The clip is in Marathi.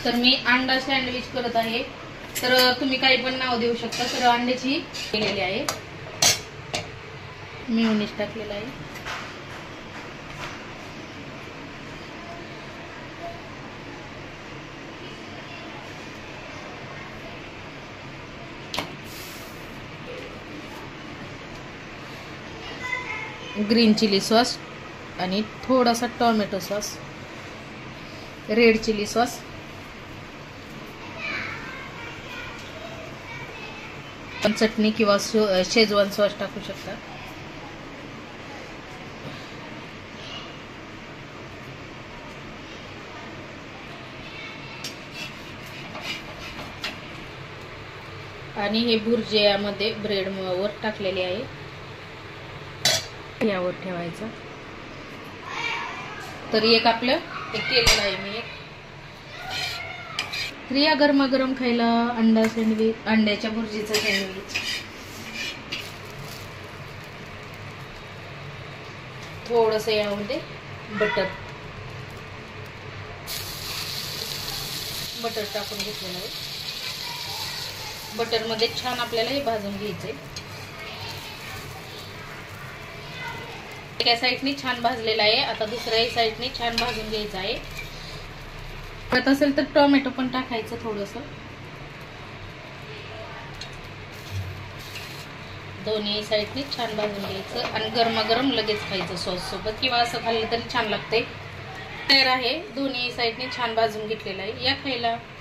तर मी अंडा सँडविच करत आहे, तर तुम्ही काही पण नाव देऊ शकता। तर अंड्याची केलेली आहे, मेयोनीज टाकलेला आहे। ग्रीन चिली सॉस आणि थोडासा tomato sauce, red chilli sauce, चटणी किंवा शेजवान सॉस टाकू शकता। आणि हे भुर्जी यामध्ये ब्रेड वर टाकलेले आहे, यावर ठेवायचं। तर एक आपलं एक केलेलं आहे मी एक। तर या गरमागरम खायला अंडा सँडविच, अंड्याच्या भुर्जीचं सँडविच। थोडंसं यामध्ये बटर टाकून घेतलेलं आहे। बटर मध्ये छान आपल्याला हे भाजून घ्यायचंय। एका साईडने छान भाजलेला आहे, आता दुसऱ्या साईडने छान भाजून घ्यायचं आहे। करत असेल तर टोमॅटो पण टाकायचं थोडंसं। दोन्ही साईडने छान भाजून घ्यायचं आणि गरमागरम लगेच खायचं सॉस सोबत, किंवा असं खाल्लं तरी छान लागते। तयार आहे, दोन्ही साईडने छान भाजून घेतलेलं आहे, या खायला।